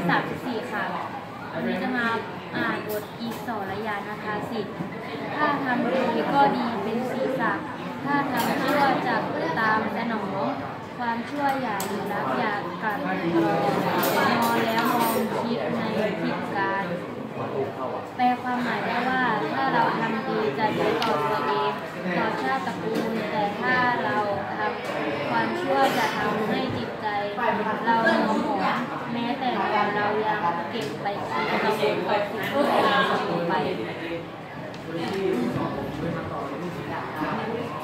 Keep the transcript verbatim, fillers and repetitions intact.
สามสิบสี่ค่ะวันนี้จะมาอ่านบทอีสรยานทาสิทธิ์ถ้าทำดีก็ดีเป็นศีรษะถ้าทำชั่วจะตามสนองความชั่วอย่าลืมรับอย่ากัดกรอนอนแล้วมองคิดในผิดการแปลความหมายได้ว่าถ้าเราทำดีจะดีต่อตัวเองต่อชาติตระกูลแต่ถ้าเราทำความชั่วจะทำให้จิตใจเราหมองหมองแม้แต่ตอนเรายังเก็บไปคิดเราต่อสิ่งที่เราทำไป